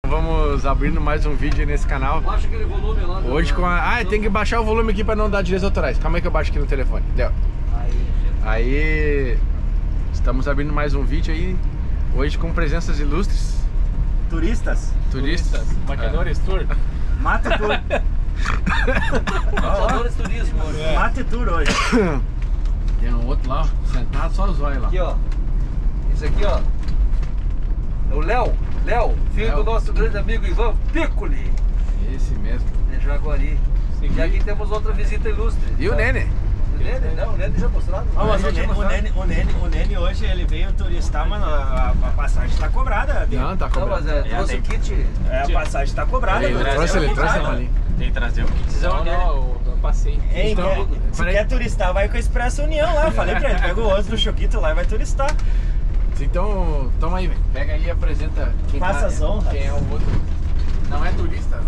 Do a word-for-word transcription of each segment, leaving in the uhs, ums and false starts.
Vamos abrindo mais um vídeo aí nesse canal. Baixa aquele volume lá. Hoje com a... Ah, tem que baixar o volume aqui pra não dar direitos autorais. Calma aí que eu baixo aqui no telefone. Deu. Aí... Estamos abrindo mais um vídeo aí. Hoje com presenças ilustres. Turistas. Turistas. Maquiadores, tour. Mate Tour. Maquiadores turismo. É. Mate Tour hoje. Tem um outro lá, ó, sentado só os olhos lá. Aqui, ó. Esse aqui, ó. É o Léo. Léo, filho Léo. do nosso grande amigo Ivan Piccoli. Esse mesmo. De Jaguari. E aqui temos outra visita ilustre. E o Nene? O Nene? Não, o Nene já mostrado. Ah, mas Não, o, já Nene, o, mostrado. Nene, o, Nene, o Nene hoje ele veio turistar, mas a, a passagem tá cobrada. Viu? Não, tá Não, cobrando. mas é, É, trouxe tem- o kit. É, a passagem tá cobrada. Ele viu? trouxe, ele trouxe a Cobrada. malinha. Tem que trazer o kitzão. Não, não, eu, eu passei. Hein, Então, quer, se peraí. quer turistar, vai com a Expresso União lá. Eu falei pra ele, pega o ônibus do Choquito lá e vai turistar. Então, toma aí, velho. Pega aí e apresenta quem, Faça tá- as honras. quem é o outro. Não é turista?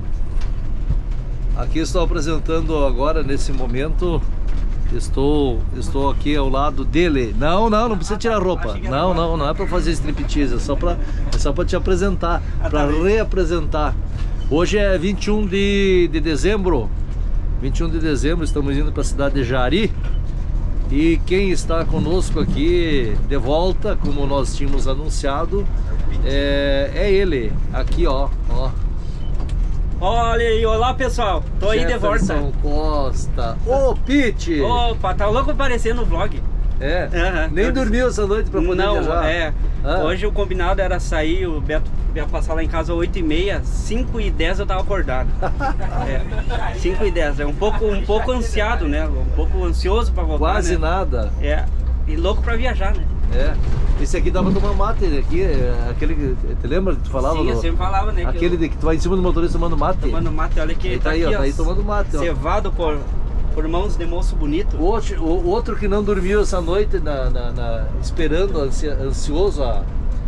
Aqui estou apresentando agora, nesse momento, estou, estou aqui ao lado dele. Não, não, não precisa tirar a roupa. Não, não, não é para fazer striptease, é só para é só para te apresentar, para reapresentar. Hoje é vinte e um de, de dezembro, vinte e um de dezembro, estamos indo para a cidade de Jari. E quem está conosco aqui de volta, como nós tínhamos anunciado, é, é ele, aqui ó, ó. Olha aí, olá pessoal, tô aí de volta. Jefferson Costa. Ô, Pete! Opa, tá louco aparecendo no vlog. É, Aham. nem Eu- dormiu essa noite pra poder Não, viajar. é. Ah. Hoje o combinado era sair, o Beto ia passar lá em casa às oito e meia, cinco e dez eu tava acordado. É, cinco e dez, é um pouco, um pouco ansiado, né? Um pouco ansioso pra voltar, Quase né? nada. É, e louco pra viajar, né? É. Esse aqui dava tomar mate aqui, é, aquele que. Te lembra que tu falava? Sim, eu no- sempre falava, né? que Aquele eu- de que tu vai em cima do motorista tomando mate. tomando mate, olha que Ele tá aí, ó, tá aí tomando mate, ó. cevado por, por mãos de moço bonito. O outro, o outro que não dormiu essa noite, na, na- na- esperando, ansia- ansioso, a,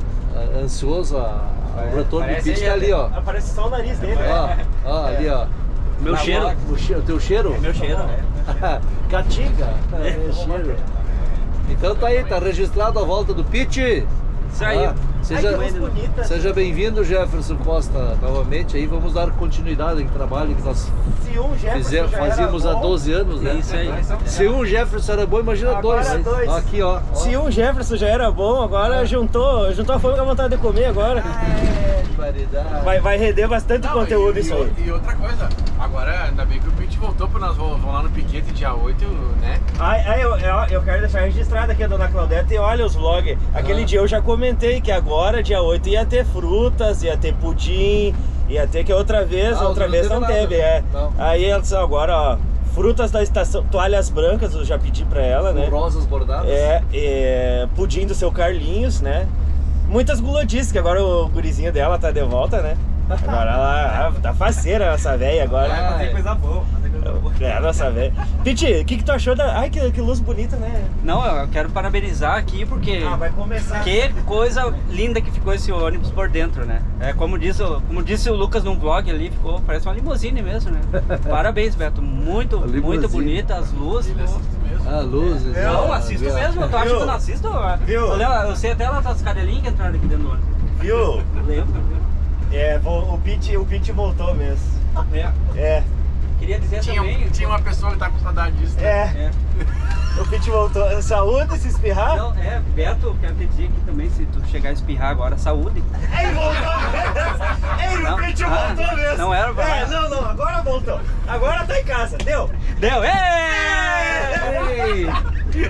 a- ansioso a, o retorno do Parece Pete, ele, tá ali, ó. Aparece só o nariz dele. Ó, ó, ali, ó. Meu Na cheiro. bola, O, che- o teu cheiro? Meu cheiro, né? Catinga. É, cheiro. Então tá aí, tá registrado a volta do Pete. Isso aí. Ah, seja, Ai, que voz bonita. seja bem-vindo, Jefferson Costa, novamente. Aí vamos dar continuidade ao trabalho que nós Se um Jefferson fizemos, já era fazíamos há bom, doze anos, né? Isso aí. Se um Jefferson era bom, imagina Agora dois. dois. Aqui, ó. ó. Se um Jefferson já era bom, agora juntou, juntou a fome com a vontade de comer agora. É, barbaridade. Vai, vai render bastante Não, conteúdo e, isso e, aí. e outra coisa, agora ainda bem que o Pete voltou pra nós vamos vamos lá no piquete dia oito, né? Ai, ai, eu, eu, eu quero deixar registrado aqui a dona Claudete e olha os vlogs. Aquele Ah. dia eu já comentei que agora, dia oito, ia ter frutas, ia ter pudim, ia ter que outra vez, Ah, outra não vez teve não nada. teve, é. Não. Aí ela disse, agora, ó, frutas da estação, toalhas brancas, eu já pedi pra ela, né? Com rosas bordadas. É, é, pudim do seu Carlinhos, né? Muitas gulodices, que agora o gurizinho dela tá de volta, né? Agora ela tá faceira, essa velha agora. Vai fazer coisa boa. É, nossa velha. Piti, o que que tu achou da... Ai, que, que luz bonita, né? Não, eu quero parabenizar aqui porque Ah, vai começar. que coisa linda que ficou esse ônibus por dentro, né? É como disse, o- como disse o Lucas num vlog ali, ficou, parece uma limusine mesmo, né? Parabéns, Beto, muito, Limusine. muito bonita as luzes. Ah, luzes. Não, ah, assisto viu? mesmo, tu acha que eu não assisto? Viu? Eu, lembro- eu sei até lá das cadelinhas que entraram aqui dentro do ônibus. Viu? Lembro. É, vo- o Piti, o Piti voltou mesmo. É. É, Queria dizer Tinha, também. tinha uma pessoa que tá com saudade disso, né? é. É. O Piti voltou. Saúde, se espirrar? Não, é, Beto, quero te dizer aqui também, se tu chegar a espirrar agora, saúde. Ei, voltou! Ei, Não, o Piti ah, voltou mesmo! não era pra É, mais. não, não, agora voltou. Agora tá em casa, deu? Deu! Ei!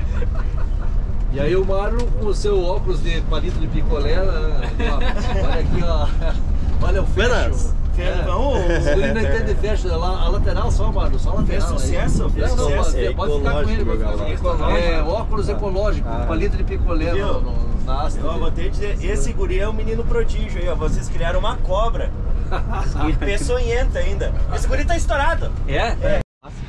E aí o Marlon com o seu óculos de palito de picolé, né? Ó, olha aqui, ó. Olha o fecho. Fez- vamos- Esse guri não entende fecho, a la- a lateral só, Marlon, só a Fez lateral. aí. sucesso, fez Não, não, sucesso. pode, É pode ficar com ele, pode ficar com ele. ecológico. É, óculos ecológico, com palito de picolé Viu? no, no, na haste. Eu vou te dizer, esse guri é um menino prodígio aí, ó. Vocês criaram uma cobra. E peçonhenta ainda. Esse guri tá estourado. É? É.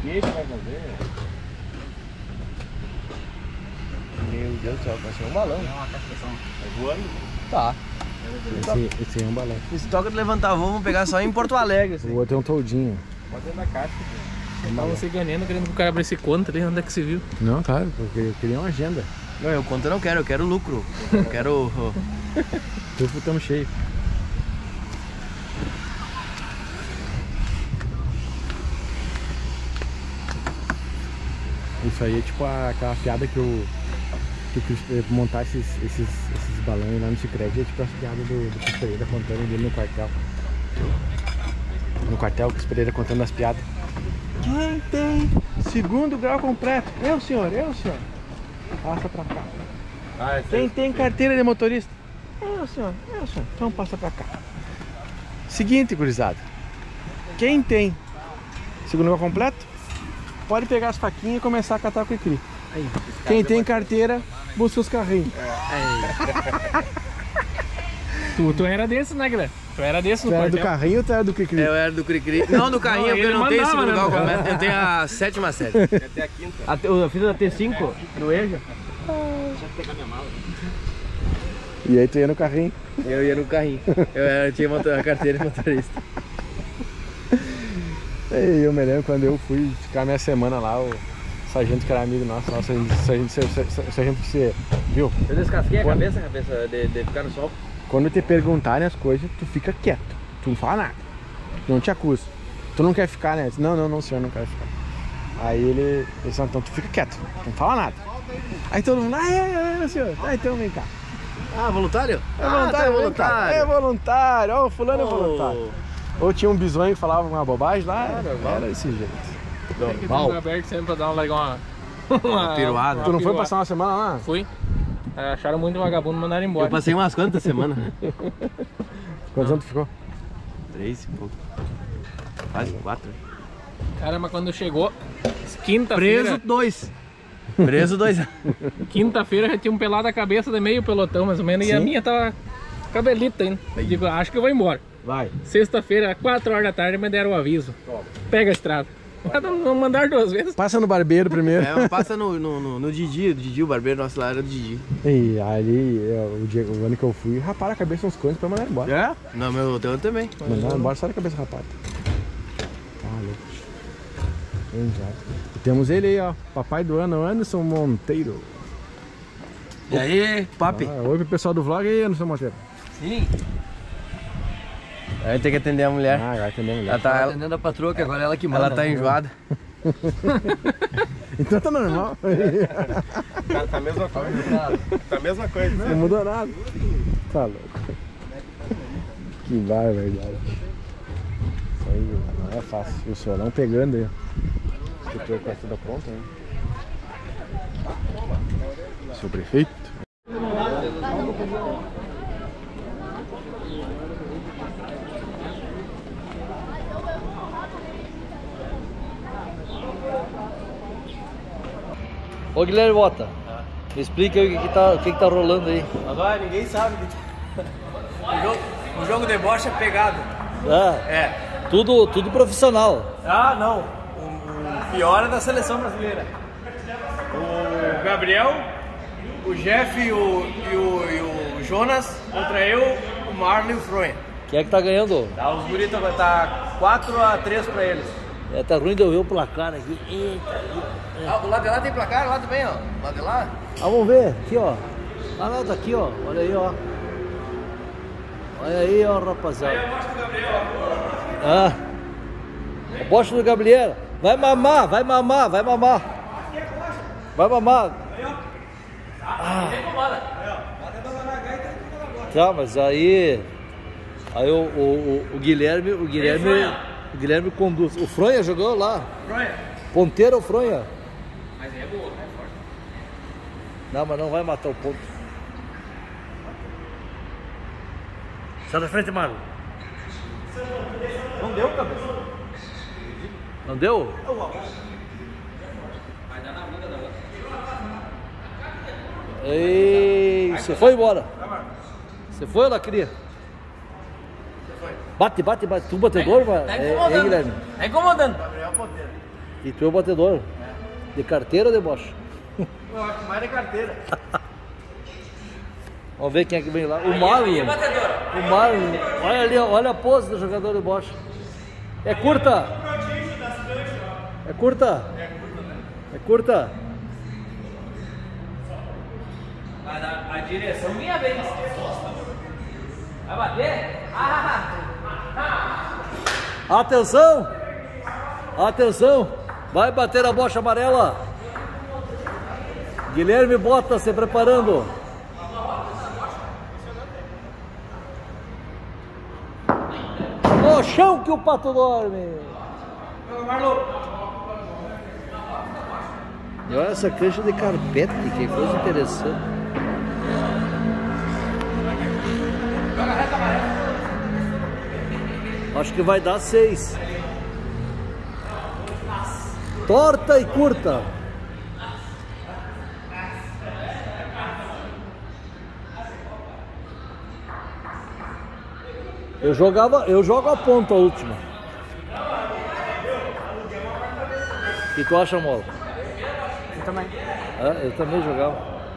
Meu Deus do céu, vai ser um balão. Tá voando? Tá. Esse, esse é um balão. Esse toca de levantar voo, vamos pegar só em Porto Alegre. Assim. O outro é um toldinho. Bota dentro da caixa. Eu tava se ganhando, querendo que o cara abrisse conta ali, onde é que se viu? Não, claro, porque eu queria uma agenda. Não, eu conta não quero, eu quero lucro. Eu quero. Tudo estamos cheio. Isso aí é tipo a, aquela piada que eu, que eu quis montar esses, esses, esses balões lá no Sicredi. É tipo essa piada do, do Cris Pereira contando dele no quartel. No quartel, o Cris Pereira contando as piadas. Quem tem segundo grau completo? Eu, senhor, eu, senhor. Passa pra cá. Ah, Quem tem carteira de motorista? Eu, senhor, eu, senhor. Então passa pra cá. Seguinte, gurizada. Quem tem segundo grau completo, pode pegar as faquinhas e começar a catar o cri-cri. Quem tem carteira, busca os carrinhos. Tu, tu era desse, né, Guilherme? Tu era desse no Tu era quartel. do carrinho ou tu era do cri-cri? Eu era do Cri-Cri. Não, do carrinho, Não, porque eu ele não tenho mandava, segundo grau né? completo. Eu tenho a sétima série. Até a quinta. A, eu fiz a T cinco no EJA. E aí tu ia no carrinho. Eu ia no carrinho. Eu, era, eu tinha motor, a carteira de motorista. E eu me lembro quando eu fui ficar minha semana lá, o sargento que era amigo nosso, lá, o sargento, sargento, sargento, sargento que você viu? Eu descasquei a Quando- cabeça, cabeça de, de ficar no sol. Quando te perguntarem as coisas, tu fica quieto. Tu não fala nada. Tu não te acusa. Tu não quer ficar, né? Eu disse, não, não, não, senhor, não quero ficar. Aí ele, ele disse, então tu fica quieto, tu não fala nada. Aí todo mundo, ah, é, é, é, senhor. Ah, então vem cá. Ah, voluntário? É Ah, voluntário, tá, é vem cá. É voluntário. Ó, o fulano é voluntário. Ou tinha um bisonho que falava uma bobagem lá, era desse jeito. Tem que ter um aberto sempre pra dar uma legal uma, uma piruada. Tu não foi piruada. passar uma semana lá? Fui. É, acharam muito vagabundo e mandaram embora. Eu passei umas quantas semanas? Quantos anos tu ficou? Três e pouco. Quase quatro. Cara, mas quando chegou, quinta-feira, Preso dois. Preso dois. quinta-feira já tinha um pelado a cabeça de meio pelotão, mais ou menos, e a Sim. minha tava cabelita ainda. Digo, acho que eu vou embora. Vai. Sexta-feira, quatro horas da tarde, me deram o aviso. Pega a estrada. Não mandaram duas vezes. Passa no barbeiro primeiro. É, mas passa no, no, no, no Didi, o Didi, o barbeiro nosso lá era do Didi. E ali, é, o, dia, o ano que eu fui, raparam a cabeça uns coisas pra mandar embora. É? Não, meu hotel também. Mandaram embora só da cabeça rapada. Tá louco. Exato. E temos ele aí, ó. Papai do ano, Anderson Monteiro. E aí, papi? Ah, oi pro pessoal do vlog aí, Anderson Monteiro. Sim. Aí tem que atender a mulher. Ah, vai atender a mulher. Ela tá, ela, Atendendo a patroa, que agora é ela que manda. ela tá enjoada. Então tá normal. Tá, tá a mesma coisa. Tá a mesma coisa. Não mudou nada. Tá louco. Que barbaridade. Isso aí não é fácil. O solão pegando aí. Acho que eu tô com tudo pronto, né? Seu prefeito. Ô Guilherme Bota, me explica aí o que, que, tá, o que, que tá rolando aí. Agora ninguém sabe. O jogo, o jogo de bocha é pegado. Ah, É. tudo, tudo profissional. Ah, não. O, o pior é da seleção brasileira. O Gabriel, o Jeff e o, e o, e o Jonas contra eu, o Marlon e o Fronha. Quem é que tá ganhando? Tá, os bonitos vai estar quatro a três pra eles. É, tá ruim de eu ver o placar aqui. Eita. Ah, o lado de lá tem placar, lá também, ó. O lado de lá? Ah, vamos ver, aqui ó. Ah não, tá aqui ó, olha aí ó. Olha aí ó, rapaziada. Aí a bosta do Gabriel. Ah, a bosta do Gabriel. Vai mamar, vai mamar, vai mamar. Vai mamar. Ah. Tá, mas aí... Aí o, o, o, o Guilherme, o Guilherme, o Guilherme conduz. O Fronha jogou lá. Fronha. Ponteiro ou Fronha? Mas é boa, é forte. Não, mas não vai matar o ponto. Sai da frente, Marlon. Não deu, cabeça. Não deu? Ei, você foi embora. Você foi ou Lacria? Bate, bate, bate. Tu batedor, mano? Tá É, incomodando. é, Guilherme? Tá incomodando. Gabriel Ponteiro. E tu é o batedor? De carteira ou de bocha? Eu acho mais de carteira. Vamos ver quem é que vem lá. O Marlon. batedor? O Marlon. Olha ali, ó, olha a pose do jogador de bocha. É curta? É curta? É curta? Vai dar a direção minha vez. Vai bater? Ah! Atenção! Atenção! Vai bater a bocha amarela. Guilherme Bota se preparando. No chão que o pato dorme. E olha essa cancha de carpete, que coisa interessante. Acho que vai dar seis. Torta e curta. Eu jogava, eu jogo a ponta a última. O que tu acha, Mola? Eu também. É, eu também jogava.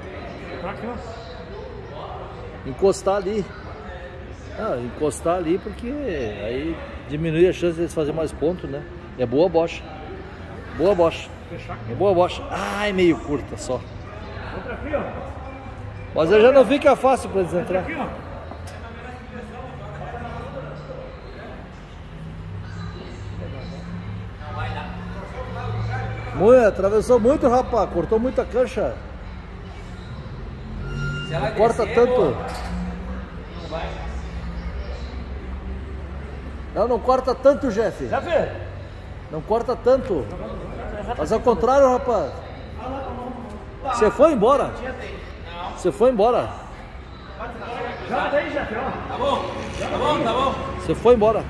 Encostar ali. Ah, encostar ali porque aí diminui a chance de eles fazerem mais pontos, né? É boa bocha. Boa bocha. É boa bocha. Ai, meio curta só. Mas aí já não fica fácil para eles entrar. Muito, atravessou muito, rapaz. Cortou muita cancha. Não corta tanto. Não, não corta tanto, Jeff. Não corta tanto. Mas ao contrário, rapaz. Você foi embora. Você foi embora. Já tem, Jeff, ó. Tá bom, tá bom, tá bom. Você foi embora.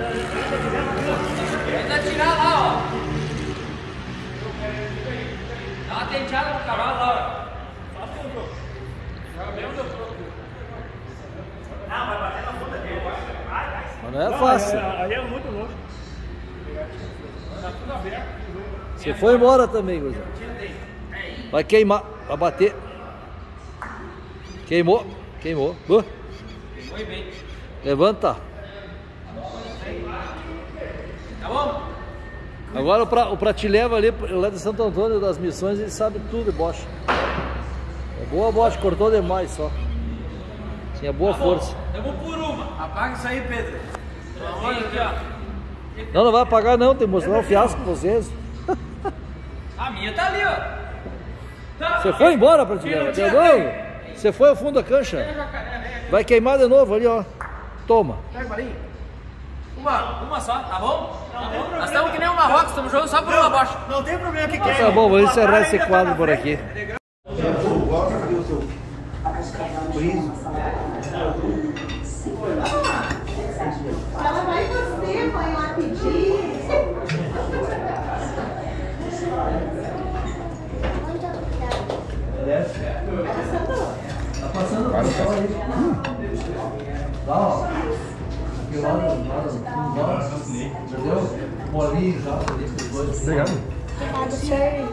Tenta tirar lá, ó. Dá uma tenteada no cavalo lá, ó. Não, vai bater na bunda dele. Mas não é fácil. Aí é muito longe. Você foi embora também, Guzão. Vai queimar, vai bater. Queimou, queimou. Uh. Foi bem. Levanta. Tá bom? Agora o, pra, o Pratileva ali, lá de Santo Antônio das Missões, ele sabe tudo de bocha. É boa bocha, cortou demais só. Tinha boa força. Eu vou por uma. Apaga isso aí, Pedro. Olha aqui, ó. Não, não vai apagar não, tem que mostrar o fiasco pra vocês. A minha tá ali, ó. Tá. Você foi embora, Pratileva. Deu não? Você foi ao fundo da cancha. Vai queimar de novo ali, ó. Toma. Pega o balinho. Uma, uma só, tá bom? Nós estamos que nem o Marrocos, estamos jogando só por uma bocha. Não tem problema que Tá bom, vamos encerrar esse quadro por aqui. Ela vai você, vai lá pedir. Tá passando o sol aí. Lá, ó. Aqui lá, lá, lá, entendeu? Bolinho já, ali com os dois. Obrigado. Obrigado, senhor.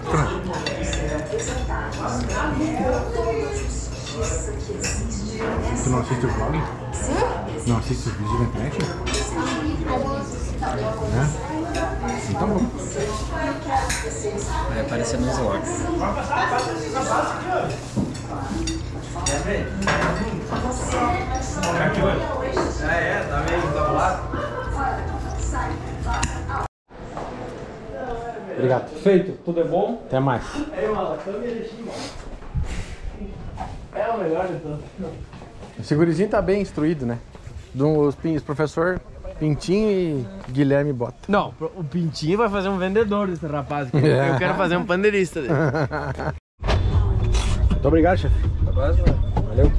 Tu não assiste o vlog? Não assiste os vídeos na internet? É? Então tá bom. Vai aparecer nos vlogs. Ah, é, tá meio tá lá. Obrigado. Feito, tudo é bom? Até mais. É o melhor então. Esse gurizinho tá bem instruído, né? Dos os professor Pintinho e Guilherme Bota. Não, o Pintinho vai fazer um vendedor desse rapaz aqui. Eu quero fazer um pandeirista dele. Muito obrigado, chefe. Valeu.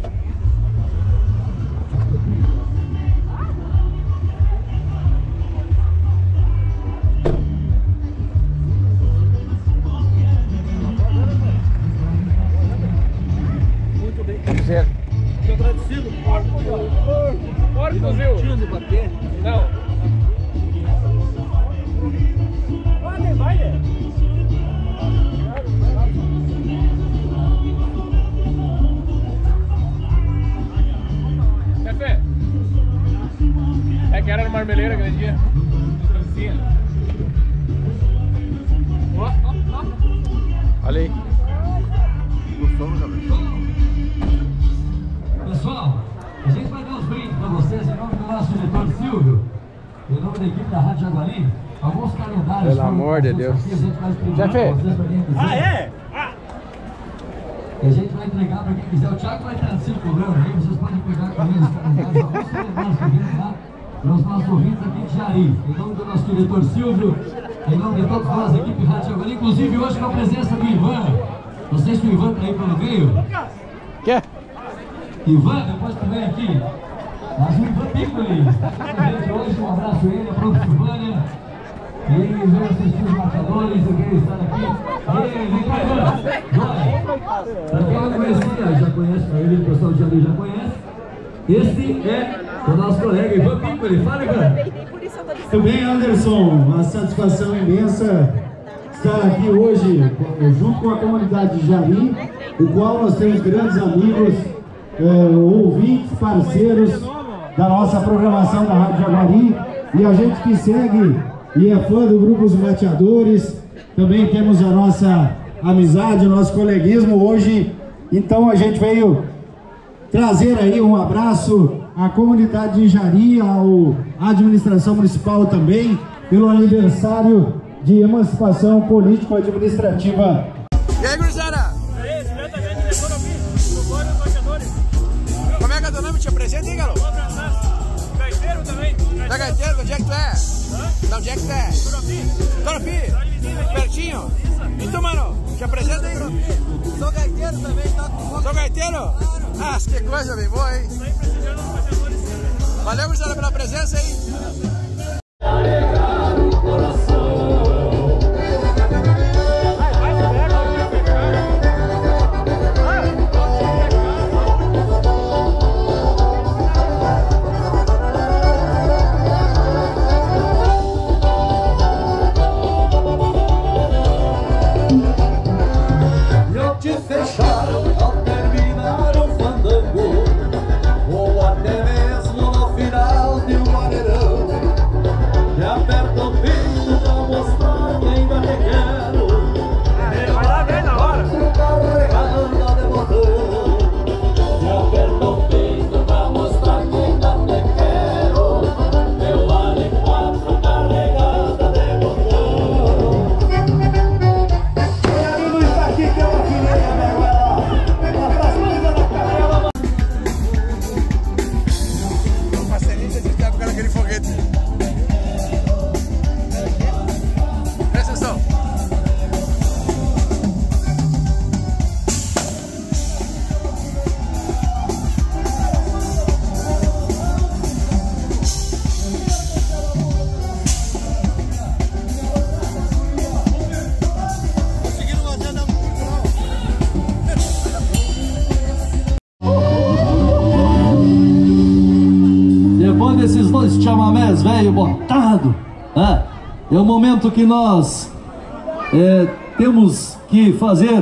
Muito bem. Zero. Fico agradecido. Bora, fuzil. Tiro de bater. Não. Vai, vai, né? Café. É que era no Marmeleiro aquele dia. Distancia. Ó, ó, ó. Olha aí. Gostou, Gabriel? Pessoal, a gente vai dar os brindes para vocês em nome do nosso diretor Silvio, em nome da equipe da Rádio Jaguari. Alguns calendários. Pelo amor de Deus. Aqui, a gente vai Jeff. vocês pra quem quiser. Ah, é? E a gente vai entregar para quem quiser. O Thiago vai estar assim cobrando aí, vocês podem pegar com eles. Vamos celebrar esse evento lá para os nossos ouvintes aqui de Jari. Em nome do nosso diretor Silvio, em nome de todos nós, equipe Rádio Jaguari, inclusive hoje com a presença do Ivan. Não sei se o Ivan está aí pelo meio. Quer? Ivan, depois tu vem aqui. Mas o Ivan Piccoli está aqui com a gente hoje. Um abraço a ele, a própria Silvânia. E veio assistir os marcadores, eu quero estar aqui. E aí, vem cá, Ivan. Joia. Para quem não conhecia, já conhece, para ele, o pessoal de Jari já conhece. Este é o nosso colega Ivan Piccoli. Fala, Ivan. Muito bem, Anderson. Uma satisfação imensa estar aqui hoje junto com a comunidade de Jari, o qual nós temos grandes amigos, eh, ouvintes, parceiros da nossa programação da Rádio Jaguari, e a gente que segue e é fã do grupo Os Mateadores. Também temos a nossa amizade, o nosso coleguismo hoje. Então a gente veio trazer aí um abraço à comunidade de Jari, à administração municipal também, pelo aniversário de emancipação político-administrativa. E aí, gurizada? E aí, diretamente de Coropi, do Coro dos Baixadores. Como é que é teu nome? Te apresenta aí, garoto? Gaiteiro também. Tá gaiteiro? De onde é que tu é? Hã? De onde é que tu é? Coropi. Coropi? Pertinho? Então, mano, te apresenta aí. Sou gaiteiro também, tá com... Sou gaiteiro? Claro. Ah, que coisa bem boa, hein? Tô aí prestigiando os baixadores. Valeu, gurizada, pela presença aí. Esses dois chamamés velho botado, né? É o momento que nós é, temos que fazer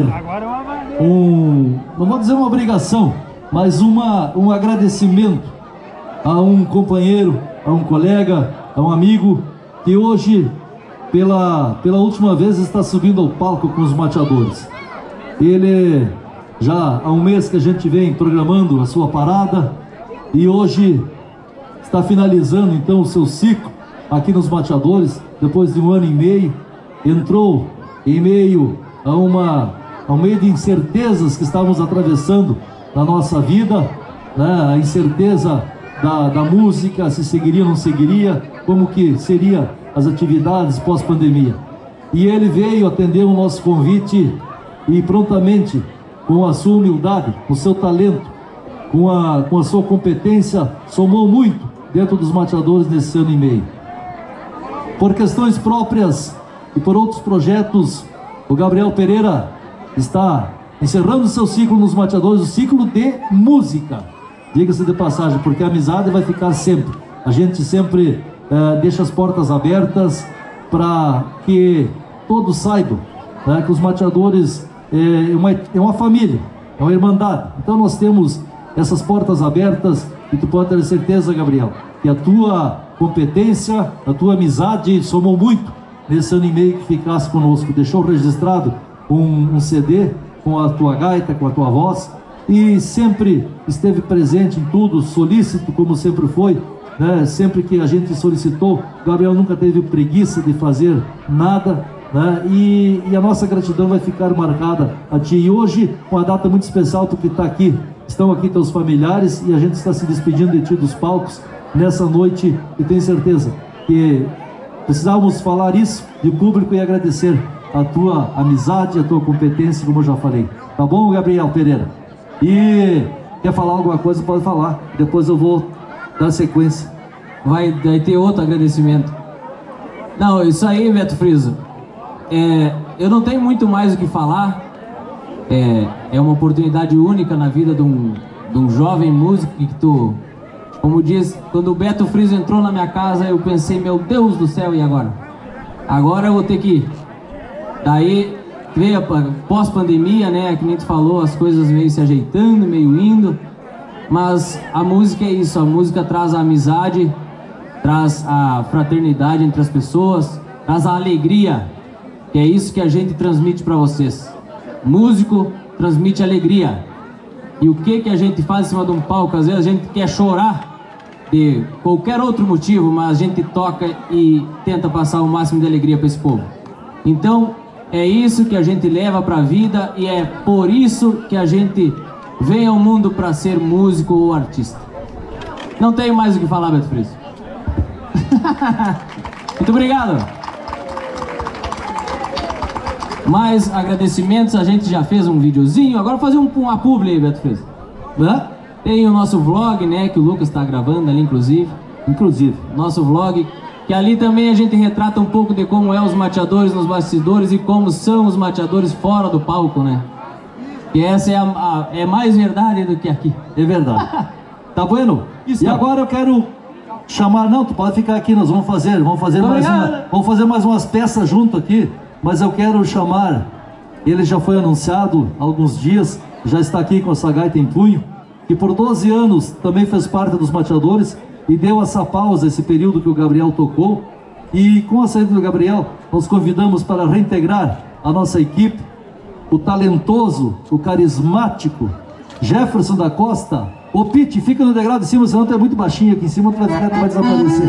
um, não vou dizer uma obrigação, mas uma, um agradecimento a um companheiro, a um colega, a um amigo que hoje, pela, pela última vez, está subindo ao palco com os mateadores. Ele já há um mês que a gente vem programando a sua parada e hoje está finalizando então o seu ciclo aqui nos Mateadores, depois de um ano e meio. Entrou em meio a uma ao meio de incertezas que estávamos atravessando na nossa vida, né? A incerteza da, da música, se seguiria ou não seguiria, como que seria as atividades pós-pandemia. E ele veio atender o nosso convite e prontamente, com a sua humildade, com o seu talento, com a, com a sua competência, somou muito dentro dos Mateadores nesse ano e meio. Por questões próprias e por outros projetos, o Gabriel Pereira está encerrando seu ciclo nos Mateadores, o ciclo de música, diga-se de passagem, porque a amizade vai ficar sempre. A gente sempre eh, deixa as portas abertas para que todos saibam, né, que os Mateadores é uma, é uma família, é uma irmandade. Então nós temos essas portas abertas. E tu pode ter certeza, Gabriel, que a tua competência, a tua amizade somou muito nesse ano e meio que ficasse conosco. Deixou registrado um, um C D com a tua gaita, com a tua voz, e sempre esteve presente em tudo, solícito como sempre foi, né? Sempre que a gente solicitou, Gabriel nunca teve preguiça de fazer nada, né? E, e a nossa gratidão vai ficar marcada a ti. E hoje, uma data muito especial, tu que está aqui, estão aqui teus familiares e a gente está se despedindo de ti dos palcos nessa noite, e tenho certeza que precisávamos falar isso de público e agradecer a tua amizade, a tua competência, como eu já falei. Tá bom, Gabriel Pereira? E quer falar alguma coisa, pode falar. Depois eu vou dar sequência. Vai, vai ter outro agradecimento. Não, isso aí, Beto Friso. É, eu não tenho muito mais o que falar. É, é uma oportunidade única na vida de um, de um jovem músico que tu... Como diz, quando o Beto Friso entrou na minha casa, eu pensei, meu Deus do céu, e agora? Agora eu vou ter que ir. Daí veio a pós-pandemia, né? Que nem tu falou, as coisas meio se ajeitando, meio indo. Mas a música é isso, a música traz a amizade, traz a fraternidade entre as pessoas, traz a alegria, que é isso que a gente transmite para vocês. Músico transmite alegria. E o que que a gente faz em cima de um palco? Às vezes a gente quer chorar de qualquer outro motivo, mas a gente toca e tenta passar o máximo de alegria para esse povo. Então, é isso que a gente leva para a vida e é por isso que a gente vem ao mundo para ser músico ou artista. Não tenho mais o que falar, Beto Friso. Muito obrigado. Mais agradecimentos, a gente já fez um videozinho. Agora fazer um, uma publi aí, Beto Friso. Hã? Tem o nosso vlog, né, que o Lucas está gravando ali, inclusive. Inclusive, nosso vlog, que ali também a gente retrata um pouco de como é os mateadores nos bastidores e como são os mateadores fora do palco, né? E essa é, a, a, é mais verdade do que aqui. É verdade. Tá bueno? Isso, e tá. Agora eu quero chamar... Não, tu pode ficar aqui, nós vamos fazer. Vamos fazer, mais, uma, vamos fazer mais umas peças junto aqui. Mas eu quero chamar... Ele já foi anunciado há alguns dias. Já está aqui com essa gaita em punho. Que por doze anos também fez parte dos mateadores. E deu essa pausa, esse período que o Gabriel tocou. E com a saída do Gabriel, nós convidamos para reintegrar a nossa equipe. O talentoso, o carismático Jefferson da Costa. Ô Pete, fica no degrau de cima, senão tu é muito baixinho aqui em cima, tu vai, tu vai desaparecer.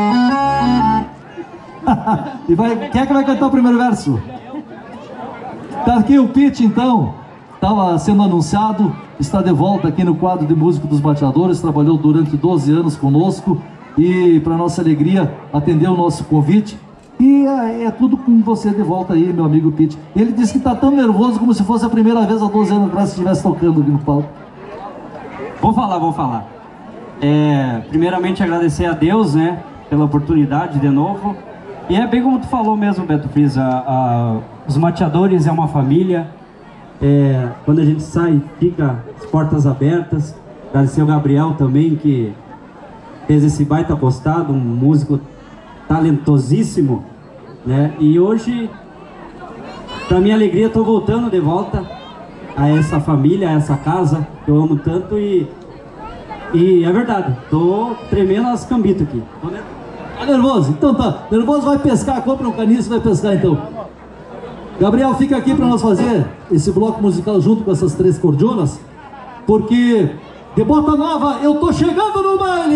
E vai, quem é que vai cantar o primeiro verso? Tá aqui o Pete, então. Estava sendo anunciado, está de volta aqui no quadro de músico dos mateadores, trabalhou durante doze anos conosco e, para nossa alegria, atendeu o nosso convite. E é, é tudo com você de volta aí, meu amigo Pete. Ele disse que está tão nervoso como se fosse a primeira vez há doze anos atrás que estivesse tocando aqui no palco. Vou falar, vou falar. É, primeiramente agradecer a Deus, né, pela oportunidade de novo. E é bem como tu falou mesmo, Beto Friso, a, a, os mateadores é uma família. É, quando a gente sai, fica as portas abertas. Agradecer ao Gabriel também, que fez esse baita postado, um músico talentosíssimo, né? E hoje, para minha alegria, estou voltando de volta a essa família, a essa casa que eu amo tanto e, e é verdade, tô tremendo as cambitas aqui. Tá nervoso? Então tá, nervoso vai pescar, compra um caniço e vai pescar então. Gabriel, fica aqui para nós fazer esse bloco musical junto com essas três cordionas, porque de Bota Nova eu tô chegando no baile!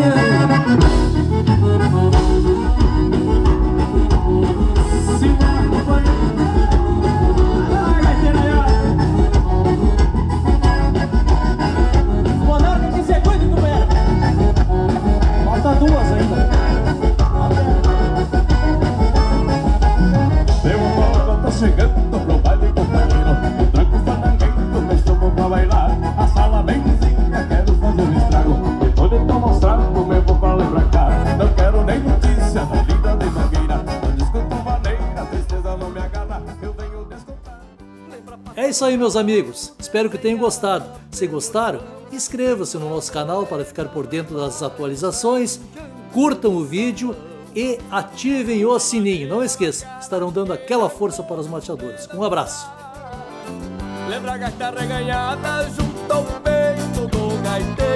Monarca que se cuide, companheiro! Falta duas ainda. Chegando pro baile, companheiro, o tranco fandangueiro, me chamou pra bailar. A sala bem vizinha, quero fazer um estrago. Depois de tão mostrado, como eu vou pra lá e pra cá. Não quero nem notícia da vida de mangueira. Não discuto maneira, tristeza não me agarra. Eu venho descontar. É isso aí, meus amigos. Espero que tenham gostado. Se gostaram, inscreva-se no nosso canal para ficar por dentro das atualizações. Curtam o vídeo e ativem o sininho. Não esqueça, estarão dando aquela força para os mateadores. Um abraço. Lembra a gaita reganhada junto ao peito do gaiteiro.